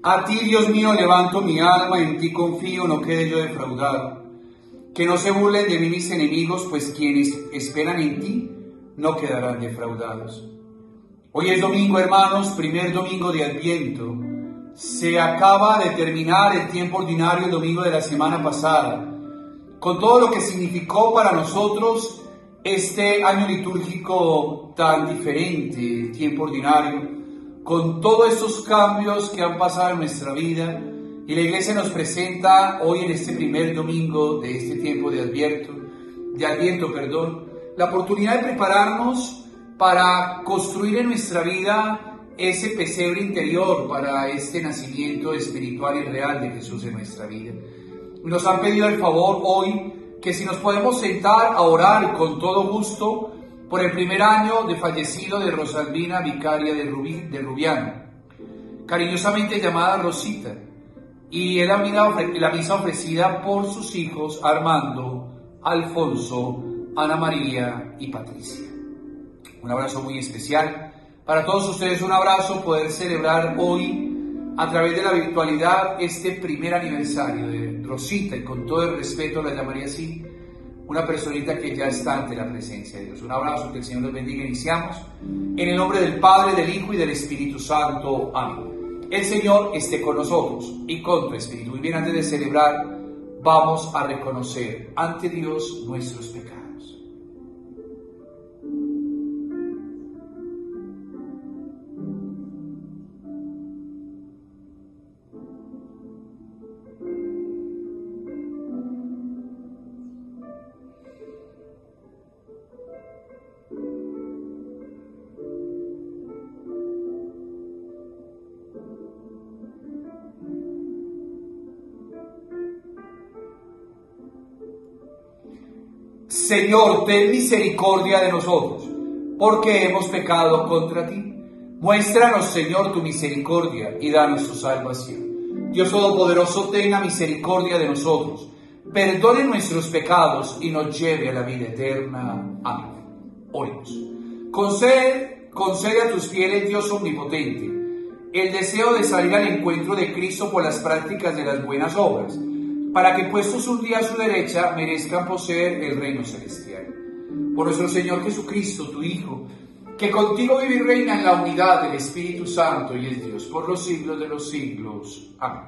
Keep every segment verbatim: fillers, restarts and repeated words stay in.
A ti, Dios mío, levanto mi alma, en ti confío, no quede yo defraudado. Que no se burlen de mí mis enemigos, pues quienes esperan en ti no quedarán defraudados. Hoy es domingo, hermanos, primer domingo de Adviento. Se acaba de terminar el tiempo ordinario, el domingo de la semana pasada, con todo lo que significó para nosotros este año litúrgico tan diferente, el tiempo ordinario, con todos estos cambios que han pasado en nuestra vida. Y la Iglesia nos presenta hoy, en este primer domingo de este tiempo de Adviento, de Adviento, perdón, la oportunidad de prepararnos para construir en nuestra vida ese pesebre interior para este nacimiento espiritual y real de Jesús en nuestra vida. Nos han pedido el favor hoy que si nos podemos sentar a orar con todo gusto por el primer año de fallecido de Rosalvina, vicaria de, Rubí, de Rubiano, cariñosamente llamada Rosita, y es la misa ofrecida por sus hijos Armando, Alfonso, Ana María y Patricia. Un abrazo muy especial para todos ustedes, un abrazo poder celebrar hoy a través de la virtualidad este primer aniversario de Rosita, y con todo el respeto la llamaría así, una personita que ya está ante la presencia de Dios. Un abrazo, que el Señor los bendiga. Iniciamos en el nombre del Padre, del Hijo y del Espíritu Santo. Amén. El Señor esté con nosotros y con tu espíritu. Y bien, antes de celebrar, vamos a reconocer ante Dios nuestros pecados. Señor, ten misericordia de nosotros, porque hemos pecado contra ti. Muéstranos, Señor, tu misericordia y danos tu salvación. Dios Todopoderoso, tenga misericordia de nosotros, perdone nuestros pecados y nos lleve a la vida eterna. Amén. Oremos. Concede, concede a tus fieles, Dios Omnipotente, el deseo de salir al encuentro de Cristo por las prácticas de las buenas obras, para que puestos un día a su derecha merezcan poseer el reino celestial. Por nuestro Señor Jesucristo, tu Hijo, que contigo vive y reina en la unidad del Espíritu Santo y es Dios por los siglos de los siglos. Amén.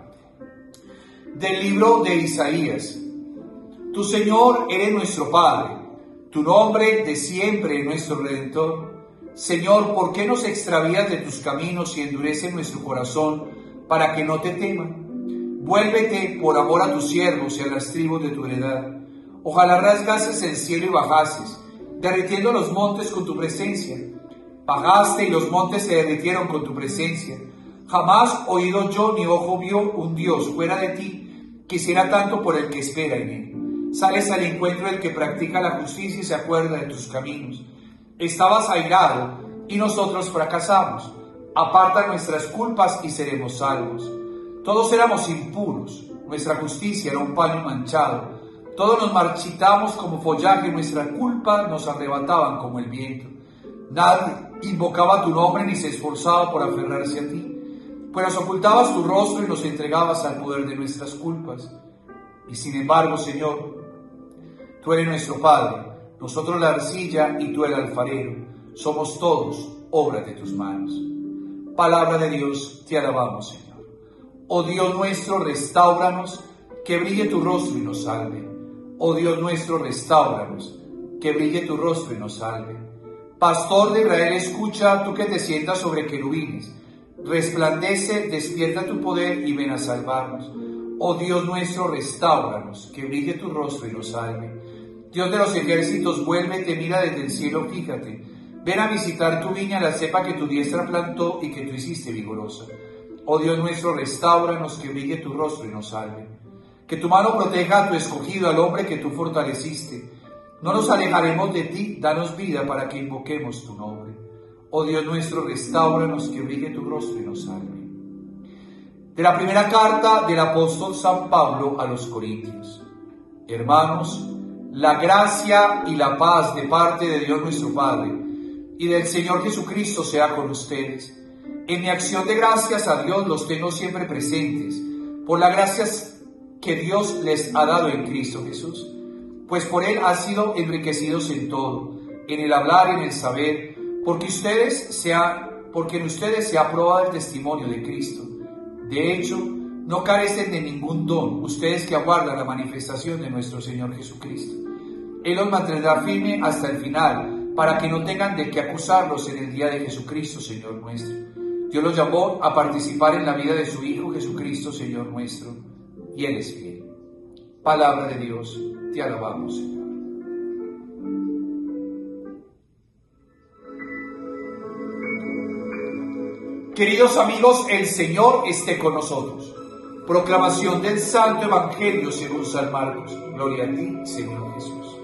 Del libro de Isaías. Tu Señor eres nuestro Padre, tu nombre de siempre es nuestro Redentor. Señor, ¿por qué nos extravías de tus caminos y endureces nuestro corazón para que no te teman? Vuélvete por amor a tus siervos y a las tribus de tu heredad. Ojalá rasgases el cielo y bajases, derritiendo los montes con tu presencia. Bajaste y los montes se derritieron con tu presencia. Jamás oído yo ni ojo vio un Dios fuera de ti, que hiciera tanto por el que espera en él. Sales al encuentro del que practica la justicia y se acuerda de tus caminos. Estabas airado y nosotros fracasamos. Aparta nuestras culpas y seremos salvos. Todos éramos impuros, nuestra justicia era un paño manchado. Todos nos marchitamos como follaje, nuestra culpa nos arrebataban como el viento. Nadie invocaba tu nombre ni se esforzaba por aferrarse a ti, pues nos ocultabas tu rostro y nos entregabas al poder de nuestras culpas. Y sin embargo, Señor, tú eres nuestro Padre, nosotros la arcilla y tú el alfarero. Somos todos obras de tus manos. Palabra de Dios, te alabamos, Señor. Oh Dios nuestro, restáuranos, que brille tu rostro y nos salve. Oh Dios nuestro, restáuranos, que brille tu rostro y nos salve. Pastor de Israel, escucha, tú que te sientas sobre querubines. Resplandece, despierta tu poder y ven a salvarnos. Oh Dios nuestro, restáuranos, que brille tu rostro y nos salve. Dios de los ejércitos, vuélvete, mira desde el cielo, fíjate. Ven a visitar tu viña, la cepa que tu diestra plantó y que tú hiciste vigorosa. Oh Dios nuestro, restáuranos, que brille tu rostro y nos salve. Que tu mano proteja a tu escogido, al hombre que tú fortaleciste. No nos alejaremos de ti, danos vida para que invoquemos tu nombre. Oh Dios nuestro, restáuranos, que brille tu rostro y nos salve. De la primera carta del apóstol San Pablo a los Corintios. Hermanos, la gracia y la paz de parte de Dios nuestro Padre y del Señor Jesucristo sea con ustedes. En mi acción de gracias a Dios los tengo siempre presentes, por las gracias que Dios les ha dado en Cristo Jesús, pues por Él han sido enriquecidos en todo, en el hablar y en el saber, porque, ustedes se ha, porque en ustedes se ha probado el testimonio de Cristo. De hecho, no carecen de ningún don, ustedes que aguardan la manifestación de nuestro Señor Jesucristo. Él los mantendrá firme hasta el final, para que no tengan de qué acusarlos en el día de Jesucristo, Señor nuestro. Dios los llamó a participar en la vida de su Hijo Jesucristo, Señor nuestro, y Él es fiel. Palabra de Dios, te alabamos, Señor. Queridos amigos, el Señor esté con nosotros. Proclamación del Santo Evangelio según San Marcos. Gloria a ti, Señor Jesús.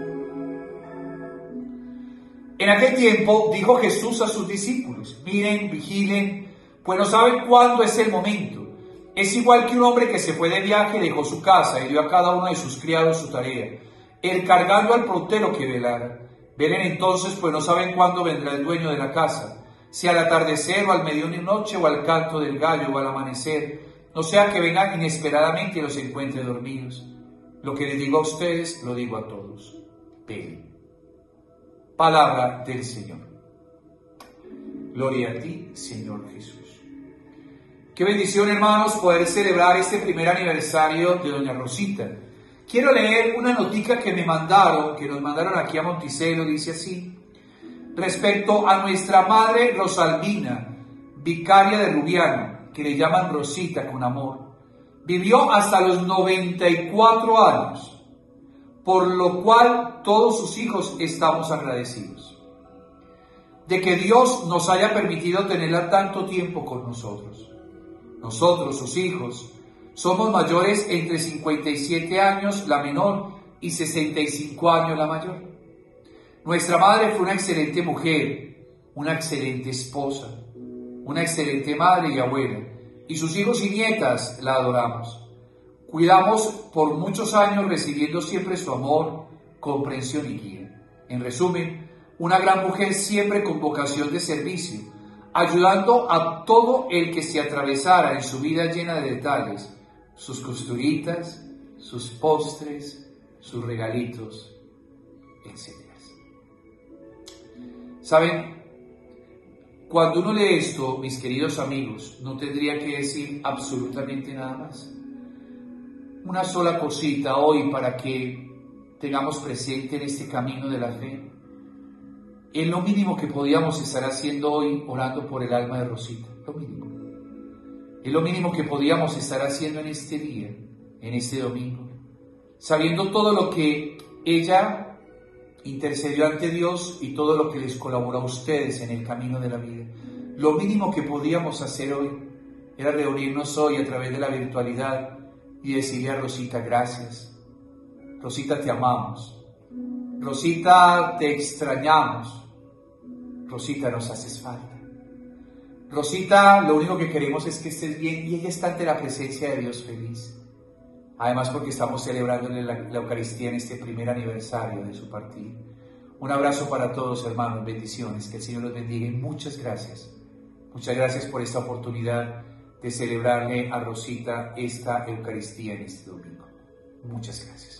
En aquel tiempo dijo Jesús a sus discípulos: miren, vigilen, pues no saben cuándo es el momento. Es igual que un hombre que se fue de viaje, dejó su casa y dio a cada uno de sus criados su tarea, encargando al portero que velara. Velen entonces, pues no saben cuándo vendrá el dueño de la casa, si al atardecer o al medianoche o al canto del gallo o al amanecer, no sea que vengan inesperadamente y los encuentre dormidos. Lo que les digo a ustedes, lo digo a todos: velen. Palabra del Señor. Gloria a ti, Señor Jesús. Qué bendición, hermanos, poder celebrar este primer aniversario de doña Rosita. Quiero leer una notica que me mandaron, que nos mandaron aquí a Monticello. Dice así: respecto a nuestra madre Rosalvina, vicaria de Rubiano, que le llaman Rosita con amor, vivió hasta los noventa y cuatro años, por lo cual todos sus hijos estamos agradecidos de que Dios nos haya permitido tenerla tanto tiempo con nosotros. Nosotros, sus hijos, somos mayores entre cincuenta y siete años la menor y sesenta y cinco años la mayor. Nuestra madre fue una excelente mujer, una excelente esposa, una excelente madre y abuela, y sus hijos y nietas la adoramos. Cuidamos por muchos años recibiendo siempre su amor, comprensión y guía. En resumen, una gran mujer siempre con vocación de servicio, ayudando a todo el que se atravesara en su vida llena de detalles, sus costuritas, sus postres, sus regalitos, etcétera. ¿Saben? Cuando uno lee esto, mis queridos amigos, no tendría que decir absolutamente nada más. Una sola cosita hoy para que tengamos presente en este camino de la fe. Es lo mínimo que podíamos estar haciendo hoy, orando por el alma de Rosita. Lo mínimo. Es lo mínimo que podíamos estar haciendo en este día, en este domingo. Sabiendo todo lo que ella intercedió ante Dios y todo lo que les colaboró a ustedes en el camino de la vida. Lo mínimo que podíamos hacer hoy era reunirnos hoy a través de la virtualidad y decirle a Rosita: gracias. Rosita, te amamos. Rosita, te extrañamos. Rosita, nos haces falta. Rosita, lo único que queremos es que estés bien, y ella está ante la presencia de Dios feliz. Además, porque estamos celebrando la, la Eucaristía en este primer aniversario de su partida. Un abrazo para todos, hermanos, bendiciones, que el Señor los bendiga y muchas gracias. Muchas gracias por esta oportunidad de celebrarle a Rosita esta Eucaristía en este domingo. Muchas gracias.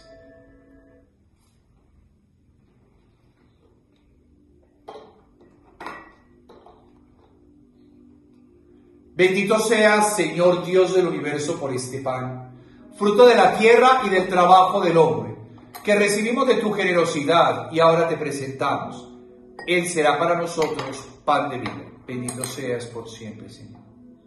Bendito seas, Señor Dios del universo, por este pan, fruto de la tierra y del trabajo del hombre, que recibimos de tu generosidad y ahora te presentamos. Él será para nosotros pan de vida. Bendito seas por siempre, Señor.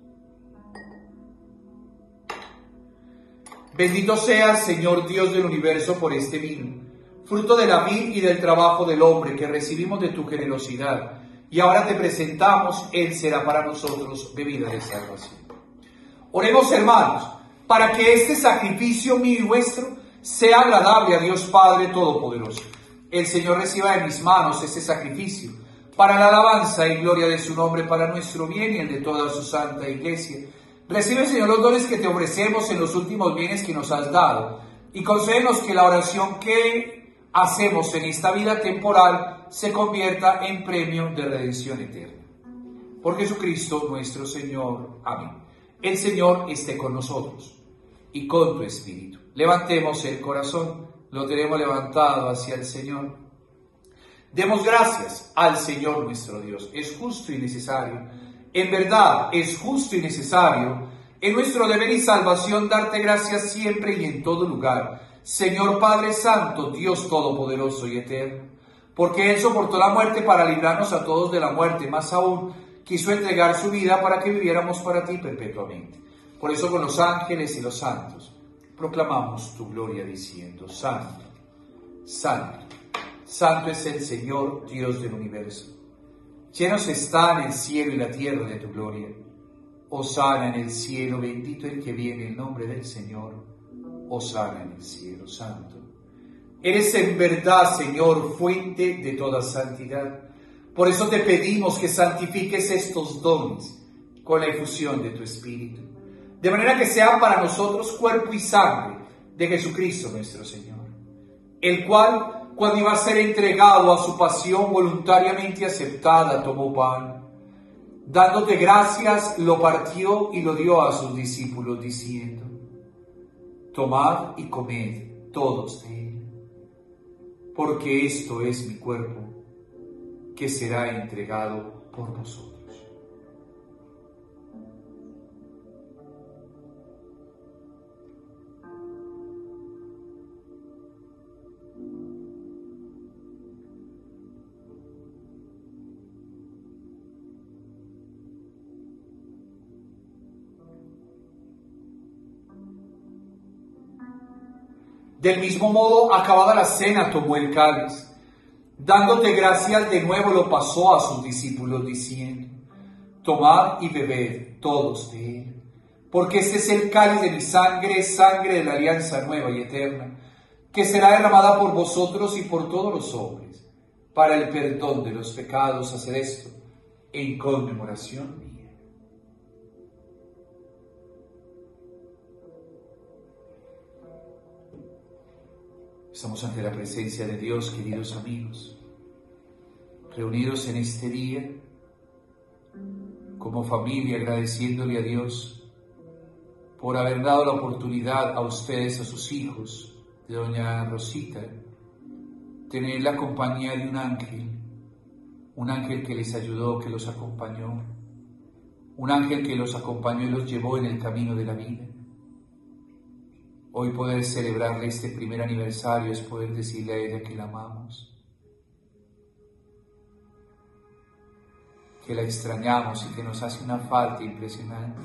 Bendito seas, Señor Dios del universo, por este vino, fruto de la vid y del trabajo del hombre, que recibimos de tu generosidad y ahora te presentamos. Él será para nosotros bebida de salvación. Oremos, hermanos, para que este sacrificio mío y vuestro sea agradable a Dios Padre Todopoderoso. El Señor reciba de mis manos este sacrificio, para la alabanza y gloria de su nombre, para nuestro bien y el de toda su santa iglesia. Recibe, Señor, los dones que te ofrecemos en los últimos bienes que nos has dado, y concédenos que la oración que hacemos en esta vida temporal se convierta en premio de redención eterna. Por Jesucristo nuestro Señor. Amén. El Señor esté con nosotros y con tu espíritu. Levantemos el corazón, lo tenemos levantado hacia el Señor. Demos gracias al Señor nuestro Dios. Es justo y necesario. En verdad, es justo y necesario. En nuestro deber y salvación darte gracias siempre y en todo lugar. Señor Padre Santo, Dios Todopoderoso y Eterno, porque Él soportó la muerte para librarnos a todos de la muerte, más aún quiso entregar su vida para que viviéramos para ti perpetuamente. Por eso con los ángeles y los santos proclamamos tu gloria diciendo: Santo, Santo, Santo es el Señor Dios del universo. Llenos están el cielo y la tierra de tu gloria. Hosana en el cielo, bendito el que viene en nombre del Señor. Hosana en el cielo santo. Eres en verdad, Señor, fuente de toda santidad. Por eso te pedimos que santifiques estos dones con la efusión de tu Espíritu, de manera que sean para nosotros cuerpo y sangre de Jesucristo nuestro Señor, el cual, cuando iba a ser entregado a su pasión voluntariamente aceptada, tomó pan, dándote gracias, lo partió y lo dio a sus discípulos, diciendo: Tomad y comed todos de él, porque esto es mi cuerpo, que será entregado por vosotros. Del mismo modo, acabada la cena, tomó el cáliz. Dándote gracias, de nuevo lo pasó a sus discípulos, diciendo: Tomad y bebed todos de él, porque este es el cáliz de mi sangre, sangre de la alianza nueva y eterna, que será derramada por vosotros y por todos los hombres, para el perdón de los pecados. Haced esto en conmemoración mía. Estamos ante la presencia de Dios, queridos amigos, reunidos en este día como familia, agradeciéndole a Dios por haber dado la oportunidad a ustedes, a sus hijos, de doña Rosita, tener la compañía de un ángel, un ángel que les ayudó, que los acompañó, un ángel que los acompañó y los llevó en el camino de la vida. Hoy poder celebrarle este primer aniversario es poder decirle a ella que la amamos, que la extrañamos y que nos hace una falta impresionante,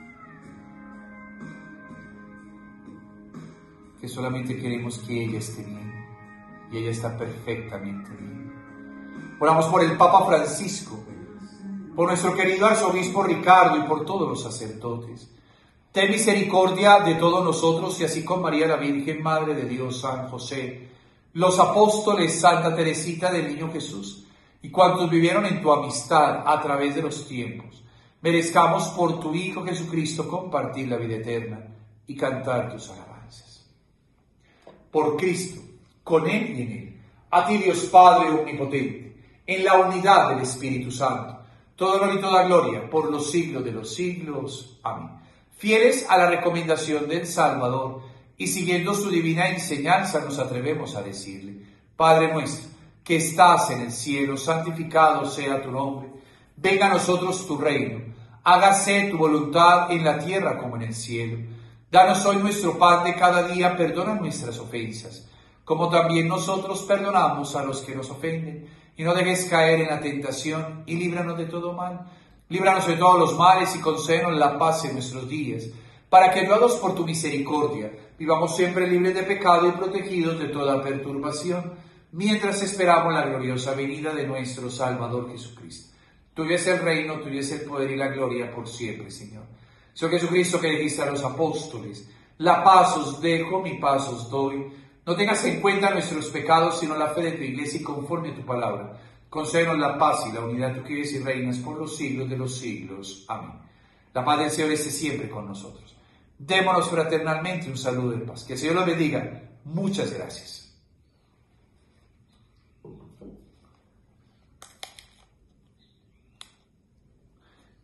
que solamente queremos que ella esté bien y ella está perfectamente bien. Oramos por el Papa Francisco, por nuestro querido arzobispo Ricardo y por todos los sacerdotes. Ten misericordia de todos nosotros y así con María la Virgen, Madre de Dios, San José, los apóstoles, Santa Teresita del Niño Jesús y cuantos vivieron en tu amistad a través de los tiempos, merezcamos por tu Hijo Jesucristo compartir la vida eterna y cantar tus alabanzas. Por Cristo, con Él y en Él, a ti Dios Padre omnipotente, en la unidad del Espíritu Santo, todo honor y toda gloria por los siglos de los siglos. Amén. Fieles a la recomendación del Salvador y siguiendo su divina enseñanza, nos atrevemos a decirle: Padre nuestro, que estás en el cielo, santificado sea tu nombre. Venga a nosotros tu reino. Hágase tu voluntad en la tierra como en el cielo. Danos hoy nuestro pan de cada día. Perdona nuestras ofensas, como también nosotros perdonamos a los que nos ofenden. Y no dejes caer en la tentación, y líbranos de todo mal. Líbranos de todos los males y concédenos la paz en nuestros días, para que, ayudados por tu misericordia, vivamos siempre libres de pecado y protegidos de toda perturbación, mientras esperamos la gloriosa venida de nuestro Salvador Jesucristo. Tuyo es el reino, tuyo es el poder y la gloria por siempre, Señor. Señor Jesucristo, que dijiste a los apóstoles: la paz os dejo, mi paz os doy. No tengas en cuenta nuestros pecados, sino la fe de tu iglesia, y conforme a tu palabra, concédenos la paz y la unidad, tú que vives y reinas por los siglos de los siglos. Amén. La paz del Señor esté siempre con nosotros. Démonos fraternalmente un saludo de paz. Que el Señor los bendiga. Muchas gracias.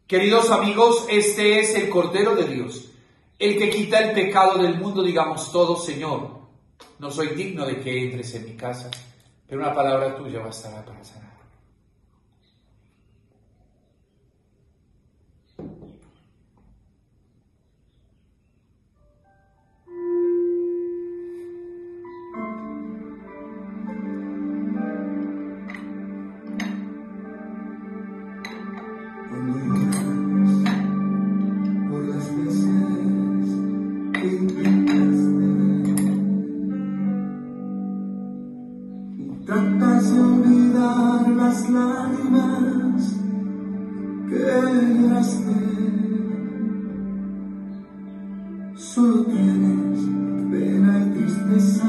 Queridos amigos, este es el Cordero de Dios, el que quita el pecado del mundo. Digamos todos: Señor, no soy digno de que entres en mi casa, pero una palabra tuya bastará para sanar. Tratas de olvidar las lágrimas que lloraste. Solo tienes pena y tristeza.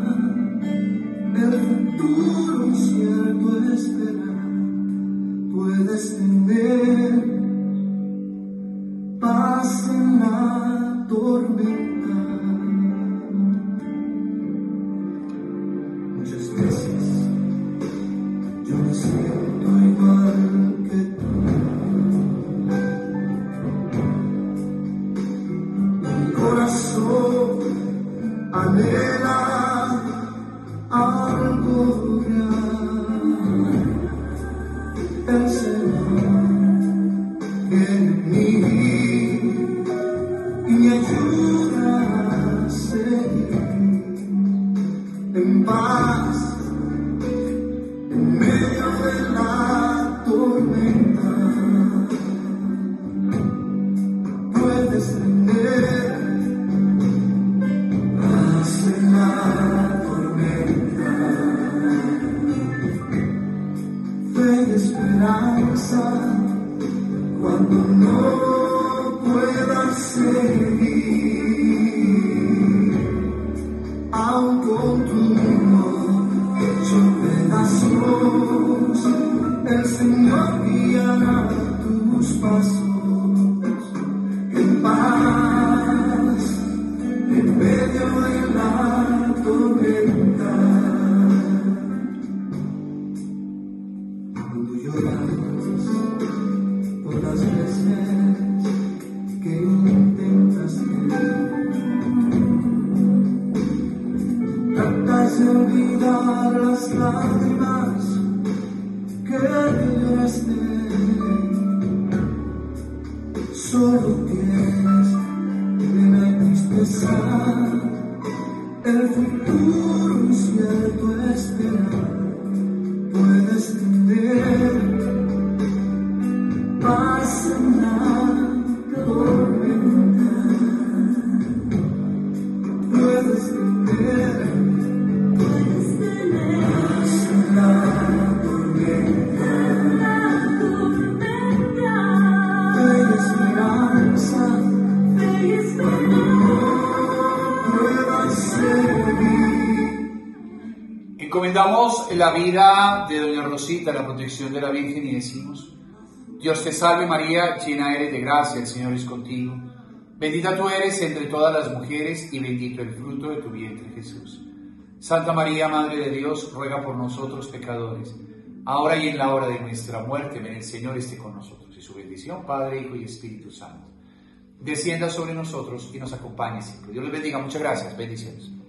El futuro incierto esperar. Puedes tener paz en la tormenta. Muchas veces yo me siento igual que tú. Mi corazón anhela algo real. El Señor en mí y me ayuda a seguir en paz en medio de la tormenta. Puedes tener paz en la tormenta, fe y esperanza cuando no puedas seguir. Aún con tu mundo hecho pedazos, el Señor guiará tus pasos en paz, en medio de la tormenta. Cuando lloras por las veces que intentas tratas de olvidar las lágrimas que lloraste. Solo tienes pena y tristeza. El futuro incierto esperar. Puedes tener paz en la tormenta. Puedes tener Encomendamos la vida de doña Rosita a la protección de la Virgen y decimos: Dios te salve María, llena eres de gracia, el Señor es contigo. Bendita tú eres entre todas las mujeres y bendito el fruto de tu vientre Jesús. Santa María, Madre de Dios, ruega por nosotros pecadores, ahora y en la hora de nuestra muerte. Ven, el Señor esté con nosotros, y su bendición, Padre, Hijo y Espíritu Santo, descienda sobre nosotros y nos acompañe siempre. Dios les bendiga, muchas gracias, bendiciones.